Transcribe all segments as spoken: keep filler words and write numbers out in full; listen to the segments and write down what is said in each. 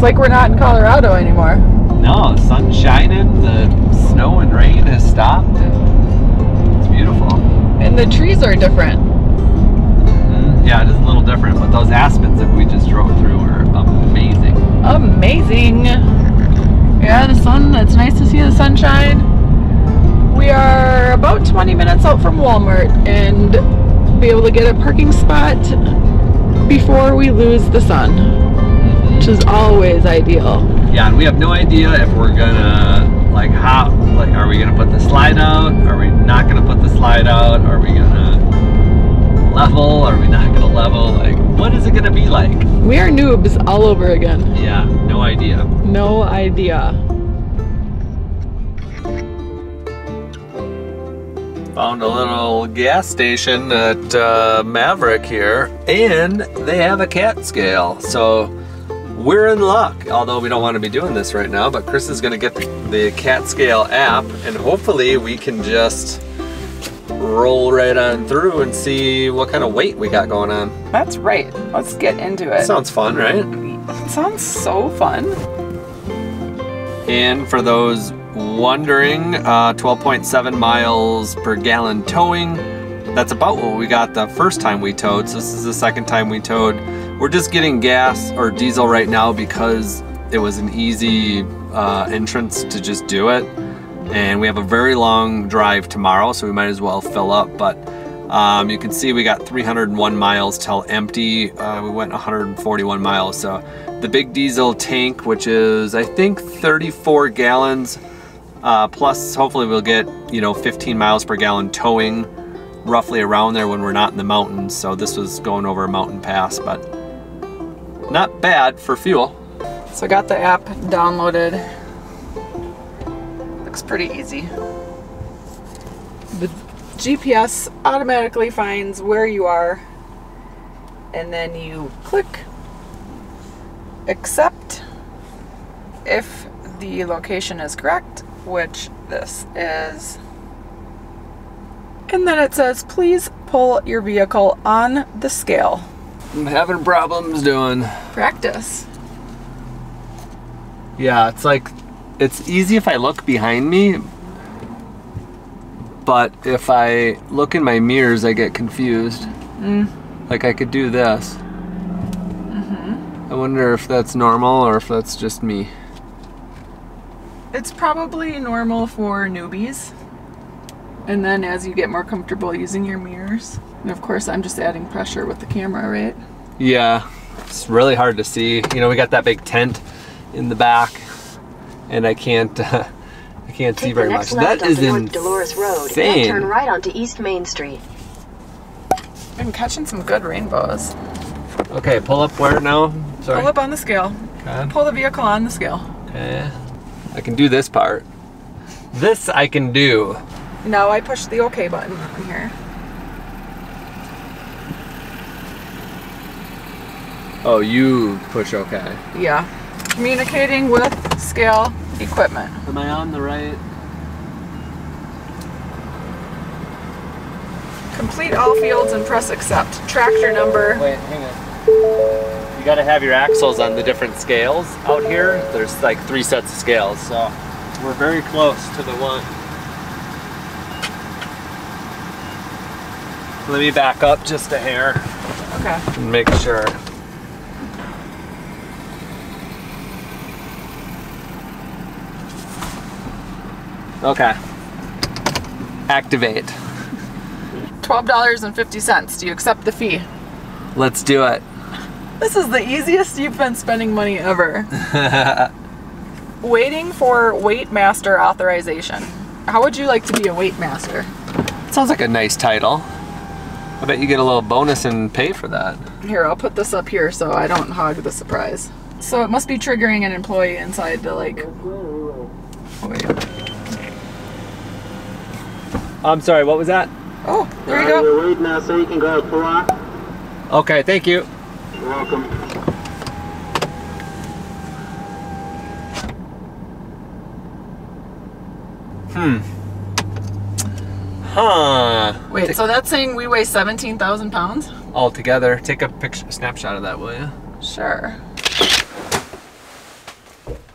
like we're not in Colorado anymore. No, the sun's shining, the snow and rain has stopped, and it's beautiful. And the trees are different. Mm-hmm. Yeah, it is a little different, but those aspens that we just drove through are amazing. Amazing. Yeah, the sun, it's nice to see the sunshine. We are about twenty minutes out from Walmart and be able to get a parking spot before we lose the sun, mm-hmm. which is always ideal. Yeah, and we have no idea if we're gonna, like, how, like, are we gonna put the slide out? Are we not gonna put the slide out? Are we gonna level? Are we not gonna level? Like, what is it gonna be like? We are noobs all over again. Yeah, no idea. No idea. Found a little gas station at uh, Maverick here, and they have a cat scale, so we're in luck. Although we don't want to be doing this right now, but Chris is going to get the, the cat scale app, and hopefully we can just roll right on through and see what kind of weight we got going on. That's right. Let's get into it. Sounds fun, right? It sounds so fun. And for those wondering, uh, twelve point seven miles per gallon towing. That's about what we got the first time we towed, so this is the second time we towed. We're just getting gas or diesel right now because it was an easy uh, entrance to just do it. And we have a very long drive tomorrow, so we might as well fill up. But um, you can see we got three hundred one miles till empty. Uh, we went one hundred forty-one miles. So the big diesel tank, which is I think thirty-four gallons, uh, plus hopefully we'll get, you know, fifteen miles per gallon towing, roughly around there when we're not in the mountains. So this was going over a mountain pass, but not bad for fuel. So I got the app downloaded. Looks pretty easy. The G P S automatically finds where you are, and then you click accept if the location is correct, which this is. And then it says, please pull your vehicle on the scale. I'm having problems doing Practice. Yeah, it's like, it's easy if I look behind me, but if I look in my mirrors, I get confused. Mm. Like I could do this. Mm-hmm. I wonder if that's normal or if that's just me. It's probably normal for newbies. And then as you get more comfortable using your mirrors, and of course I'm just adding pressure with the camera, right? Yeah, it's really hard to see. You know, we got that big tent in the back, and I can't, uh, I can't see very much. That is insane. Dolores Road, and turn right onto East Main Street. I'm catching some good rainbows. Okay, pull up where now? Sorry. Pull up on the scale. Okay. Pull the vehicle on the scale. Okay. I can do this part. This I can do. Now I push the OK button on here. Oh, you push OK. Yeah. Communicating with scale equipment. Am I on the right? Complete all fields and press accept. Tractor number. Wait, hang on. You gotta have your axles on the different scales out here. There's like three sets of scales, so we're very close to the one. Let me back up just a hair. Okay. And make sure. Okay. Activate. twelve dollars and fifty cents. Do you accept the fee? Let's do it. This is the easiest you've been spending money ever. Waiting for Weight Master authorization. How would you like to be a Weight Master? Sounds like a nice title. I bet you get a little bonus and pay for that. Here, I'll put this up here so I don't hog the surprise. So it must be triggering an employee inside to like... Wait. I'm sorry, what was that? Oh, there you go. You're Weight Master, you can go pull up. Okay, thank you. You're welcome. Hmm. Huh. Wait, Take, so that's saying we weigh seventeen thousand pounds? All together. Take a picture, a snapshot of that, will you? Sure.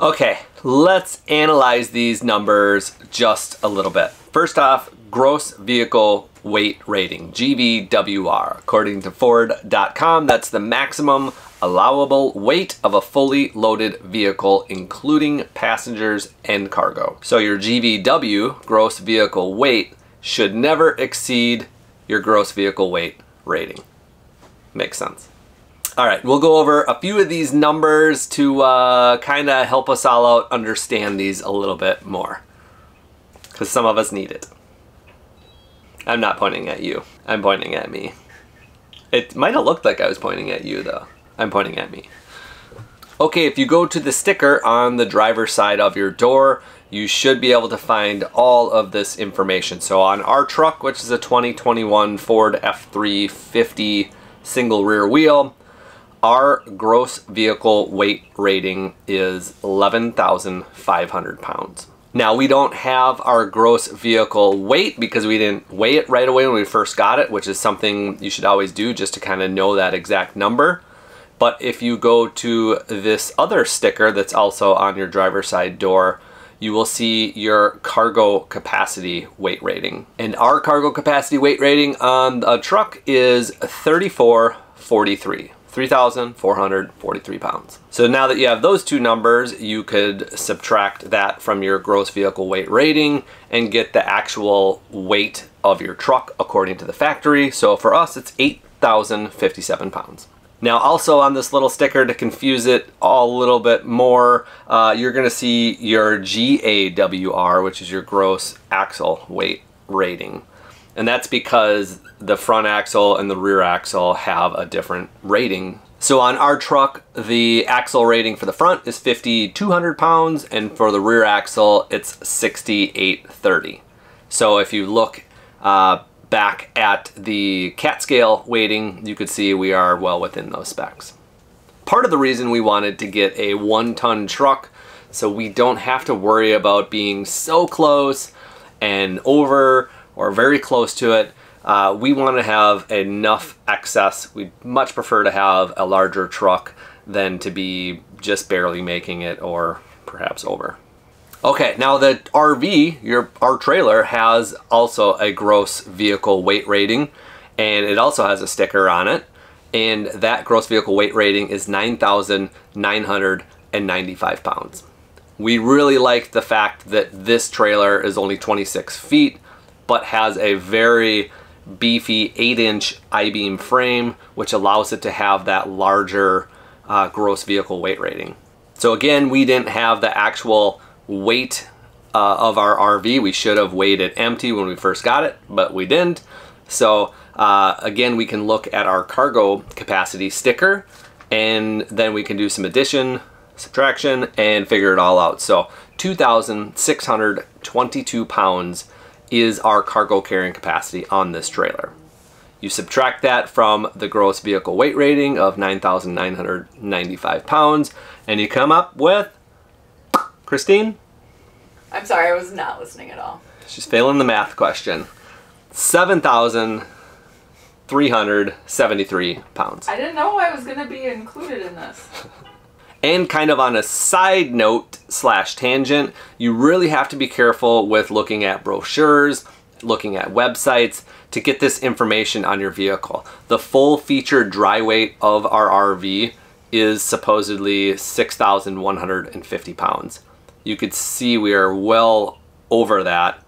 Okay, let's analyze these numbers just a little bit. First off, gross vehicle weight rating, G V W R. According to Ford dot com, that's the maximum allowable weight of a fully loaded vehicle, including passengers and cargo. So your G V W, gross vehicle weight, should never exceed your gross vehicle weight rating. Makes sense. All right, we'll go over a few of these numbers to uh, kind of help us all out understand these a little bit more, because some of us need it. I'm not pointing at you. I'm pointing at me. It might have looked like I was pointing at you, though. I'm pointing at me. Okay, if you go to the sticker on the driver's side of your door, you should be able to find all of this information. So on our truck, which is a twenty twenty-one Ford F three fifty single rear wheel, our gross vehicle weight rating is eleven thousand five hundred pounds. Now, we don't have our gross vehicle weight because we didn't weigh it right away when we first got it, which is something you should always do just to kind of know that exact number. But if you go to this other sticker that's also on your driver's side door, you will see your cargo capacity weight rating. And our cargo capacity weight rating on a truck is thirty-four forty-three. three thousand four hundred forty-three pounds. So now that you have those two numbers, you could subtract that from your gross vehicle weight rating and get the actual weight of your truck according to the factory. So for us, it's eight thousand fifty-seven pounds. Now also on this little sticker, to confuse it all a little bit more, uh, you're gonna see your G A W R, which is your gross axle weight rating. And that's because the front axle and the rear axle have a different rating. So on our truck, the axle rating for the front is fifty-two hundred pounds, and for the rear axle, it's sixty-eight thirty. So if you look uh, back at the cat scale weighting, you could see we are well within those specs. Part of the reason we wanted to get a one-ton truck, so we don't have to worry about being so close and over or very close to it. Uh, we want to have enough excess. We'd much prefer to have a larger truck than to be just barely making it or perhaps over. Okay, now the R V, your our trailer, has also a gross vehicle weight rating, and it also has a sticker on it, and that gross vehicle weight rating is nine thousand nine hundred ninety-five pounds. We really like the fact that this trailer is only twenty-six feet, but has a very beefy eight inch I-beam frame, which allows it to have that larger uh, gross vehicle weight rating. So again, we didn't have the actual weight uh, of our R V. We should have weighed it empty when we first got it, but we didn't. So uh, again, we can look at our cargo capacity sticker, and then we can do some addition, subtraction, and figure it all out. So two thousand six hundred twenty-two pounds is our cargo carrying capacity on this trailer. You subtract that from the gross vehicle weight rating of nine thousand nine hundred ninety-five pounds, and you come up with, Christine? I'm sorry, I was not listening at all. She's failing the math question. seven thousand three hundred seventy-three pounds. I didn't know I was going to be included in this. And kind of on a side note slash tangent, you really have to be careful with looking at brochures, looking at websites to get this information on your vehicle. The full featured dry weight of our R V is supposedly six thousand one hundred fifty pounds. You could see we are well over that,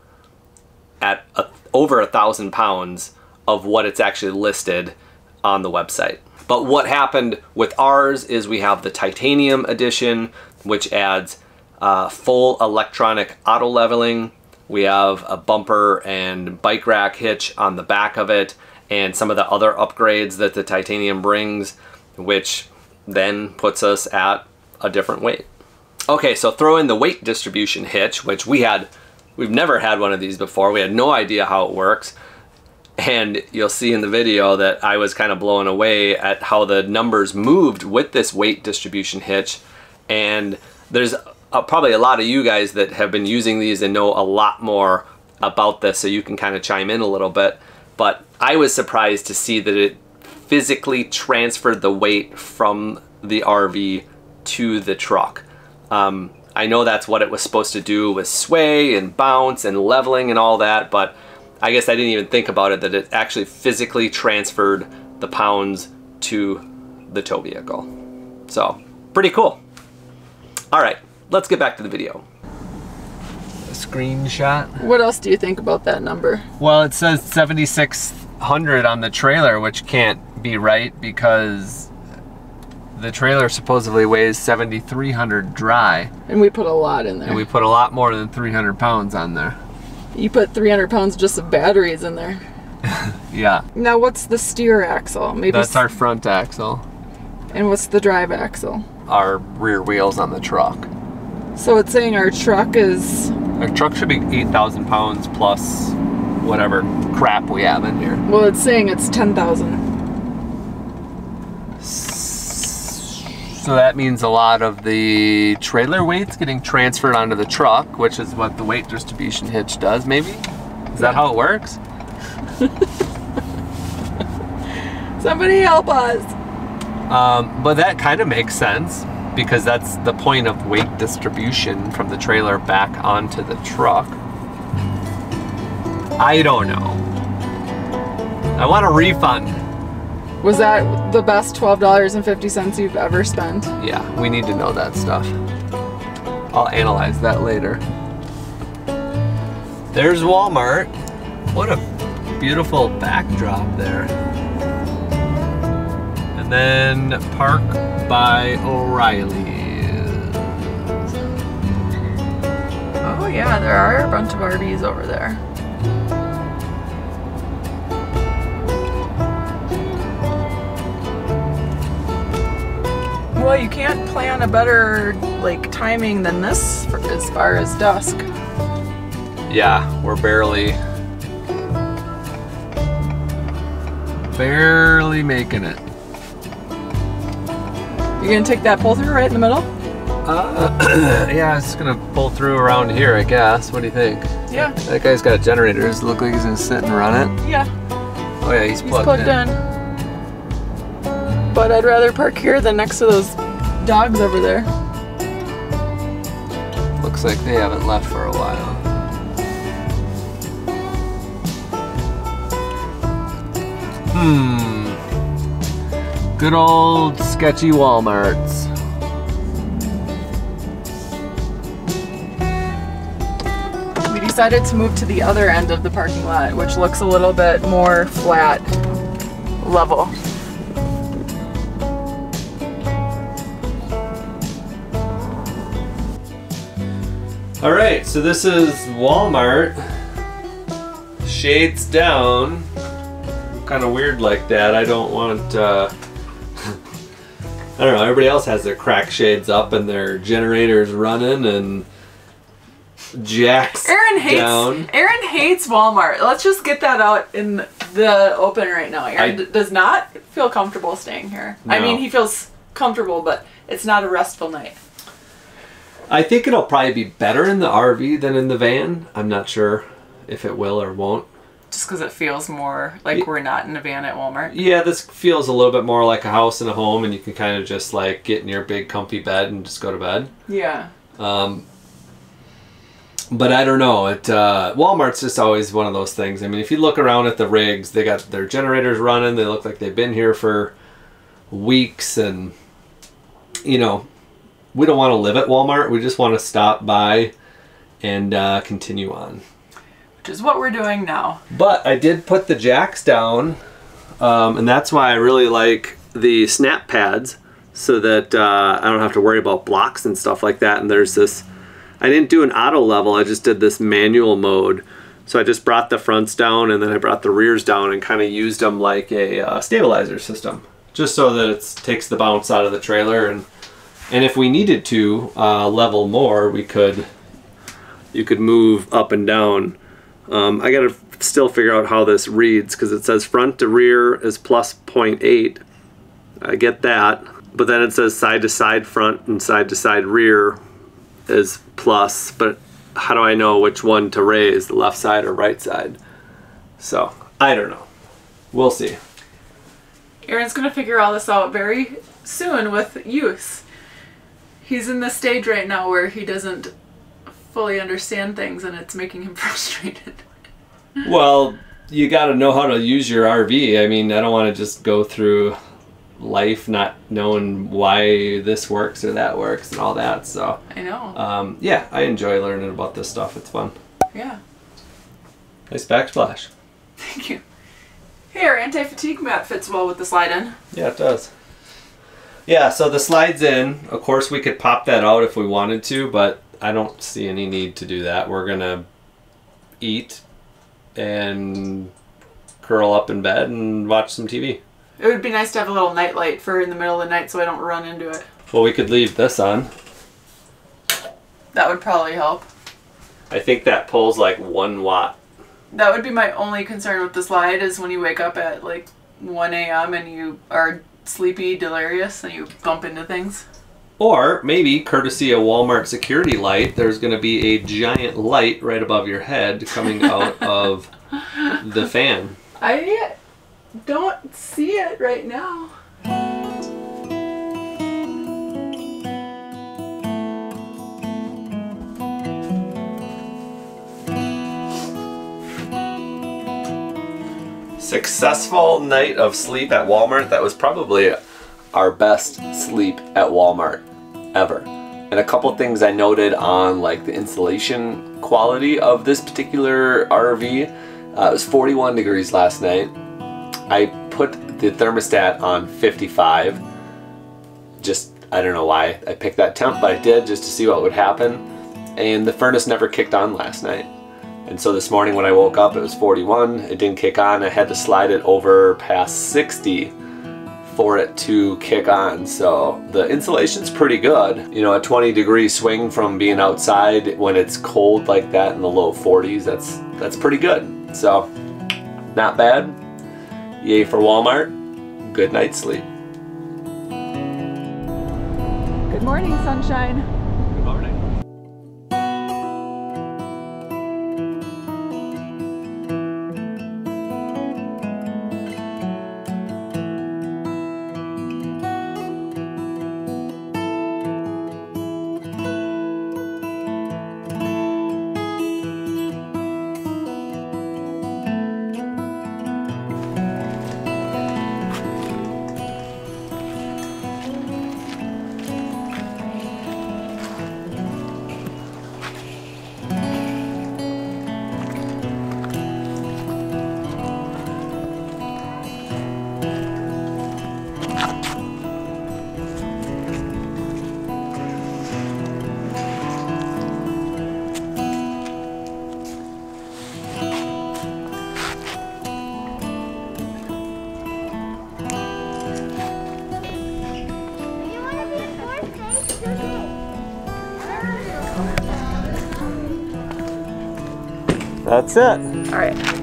at a, over a thousand pounds of what it's actually listed on the website. But what happened with ours is we have the titanium edition, which adds uh, full electronic auto leveling. We have a bumper and bike rack hitch on the back of it, and some of the other upgrades that the titanium brings, which then puts us at a different weight. Okay, so throw in the weight distribution hitch, which we had, we've never had one of these before. We had no idea how it works. And you'll see in the video that I was kind of blown away at how the numbers moved with this weight distribution hitch. And there's a, probably a lot of you guys that have been using these and know a lot more about this, so you can kind of chime in a little bit. But I was surprised to see that it physically transferred the weight from the R V to the truck. Um, I know that's what it was supposed to do with sway and bounce and leveling and all that, but I guess I didn't even think about it, that it actually physically transferred the pounds to the tow vehicle. So, pretty cool. All right, let's get back to the video. A screenshot. What else do you think about that number? Well, it says seventy-six hundred on the trailer, which can't be right because the trailer supposedly weighs seventy-three hundred dry. And we put a lot in there. And we put a lot more than three hundred pounds on there. You put three hundred pounds just of batteries in there. Yeah. Now what's the steer axle? Maybe that's our front axle. And what's the drive axle? Our rear wheels on the truck. So it's saying our truck is... Our truck should be eight thousand pounds plus whatever crap we have in here. Well, it's saying it's ten thousand. So that means a lot of the trailer weight's getting transferred onto the truck, which is what the weight distribution hitch does, maybe? Is that how it works? Somebody help us. Um, but that kind of makes sense, because that's the point of weight distribution from the trailer back onto the truck. I don't know. I want a refund. Was that the best twelve dollars and fifty cents you've ever spent? Yeah, we need to know that stuff. I'll analyze that later. There's Walmart. What a beautiful backdrop there. And then park by O'Reilly's. Oh yeah, there are a bunch of R Vs over there. Well, you can't plan a better like timing than this for, as far as dusk. Yeah, we're barely, barely making it. You gonna take that pull through right in the middle? Uh, yeah, it's gonna pull through around here, I guess. What do you think? Yeah. That guy's got generators. Look like he's gonna sit and run it. Yeah. Oh yeah, he's plugged, he's plugged in. in. But I'd rather park here than next to those dogs over there. Looks like they haven't left for a while. Hmm. Good old sketchy Walmarts. We decided to move to the other end of the parking lot, which looks a little bit more flat, level. All right, so this is Walmart. Shades down. Kind of weird like that. I don't want, uh, I don't know, everybody else has their crack shades up and their generators running and jacks Aaron hates, down. Aaron hates Walmart. Let's just get that out in the open right now. Aaron I, does not feel comfortable staying here. No. I mean, he feels comfortable, but it's not a restful night. I think it'll probably be better in the R V than in the van. I'm not sure if it will or won't. Just because it feels more like yeah. we're not in a van at Walmart. Yeah, this feels a little bit more like a house and a home, and you can kind of just like get in your big comfy bed and just go to bed. Yeah. Um, but I don't know. It uh, Walmart's just always one of those things. I mean, if you look around at the rigs, they got their generators running. They look like they've been here for weeks, and you know, we don't want to live at Walmart. We just want to stop by and uh, continue on. Which is what we're doing now. But I did put the jacks down, um, and that's why I really like the snap pads, so that uh, I don't have to worry about blocks and stuff like that. And there's this, I didn't do an auto level, I just did this manual mode. So I just brought the fronts down and then I brought the rears down and kind of used them like a uh, stabilizer system, just so that it takes the bounce out of the trailer. And and if we needed to uh, level more, we could, you could move up and down. Um, I gotta still figure out how this reads, because it says front to rear is plus zero point eight. I get that, but then it says side to side front and side to side rear is plus, but how do I know which one to raise, the left side or right side? So I don't know. We'll see. Aaron's gonna figure all this out very soon with use. He's in the stage right now where he doesn't fully understand things and it's making him frustrated. Well, you got to know how to use your R V. I mean, I don't want to just go through life not knowing why this works or that works and all that. So I know. Um, yeah, I enjoy learning about this stuff. It's fun. Yeah. Nice backsplash. Thank you. Hey, our anti-fatigue mat fits well with the slide in. Yeah, it does. Yeah, so the slides in. Of course, we could pop that out if we wanted to, but I don't see any need to do that. We're gonna eat and curl up in bed and watch some T V. It would be nice to have a little night light for in the middle of the night so I don't run into it. Well, we could leave this on. That would probably help. I think that pulls like one watt. That would be my only concern with the slide is when you wake up at like one A M and you are sleepy, delirious, and you bump into things. Or maybe, courtesy of Walmart security light, there's going to be a giant light right above your head coming out of the fan. I don't see it right now. Successful night of sleep at Walmart. That was probably our best sleep at Walmart ever. And a couple things I noted on like the insulation quality of this particular R V. Uh, it was forty-one degrees last night. I put the thermostat on fifty-five. Just, I don't know why I picked that temp, but I did just to see what would happen. And the furnace never kicked on last night. And so this morning when I woke up, it was forty-one. It didn't kick on. I had to slide it over past sixty for it to kick on. So the insulation's pretty good. You know, a twenty degree swing from being outside when it's cold like that in the low forties, that's that's pretty good. So not bad. Yay for Walmart. Good night's sleep. Good morning, sunshine. Good morning. That's it. All right.